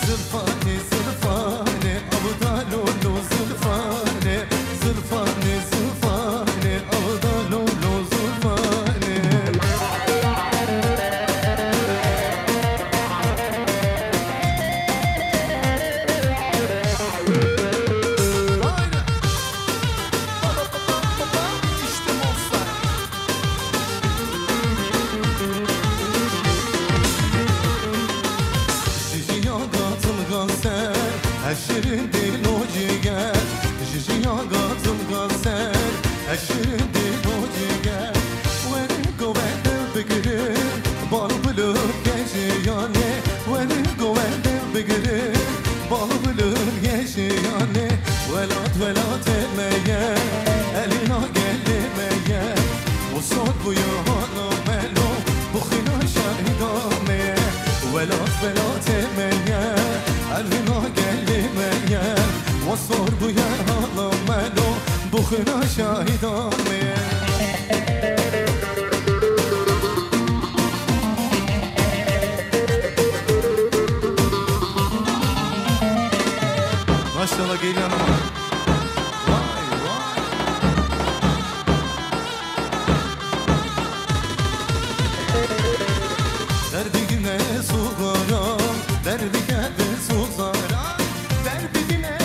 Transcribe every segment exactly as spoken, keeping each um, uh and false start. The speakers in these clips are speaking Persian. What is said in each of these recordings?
زلفاني زلفاني أبدا لولو زلفاني زلفاني زلفاني أبدا لولو زلفاني Şirin değil o ciğer Cici yagatım gazer Şirin değil o ciğer Verin govende bigirin Bal bulup gece yani Verin govende bigirin Bal bulup gece yani Velat velat etmeye Eline gelmeye O son bu yana melo Bu khina şahidame Velat velat etmeye Eline gelmeye وصور بويا هلا مالو بخنا شاهدامي ما شاء الله قيل انا واي واي دربي قلنا صغارام دربي قلبي صغارام دربي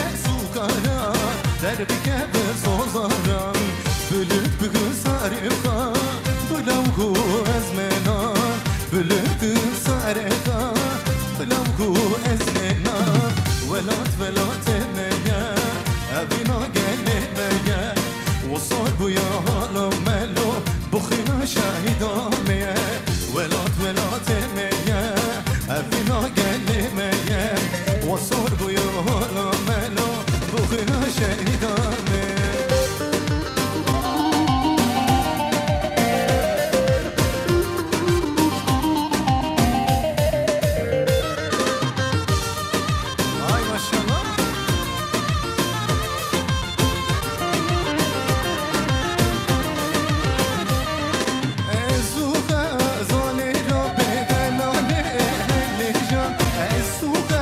دربي كبر صوزارم بلد بغسارقا بلوغو ازمنا بلد بغسارقا بلوغو ازمنا ولات ولات ميا ابينا قلي ميا وصار بويا هالا ملو بخنا شاهدا ميا ولات ولات ميا ابينا قلي ميا وصار بويا هالا ملو بخنا شهيداني هاي ما شاء الله السوق زاني رو بدلاني لجان السوق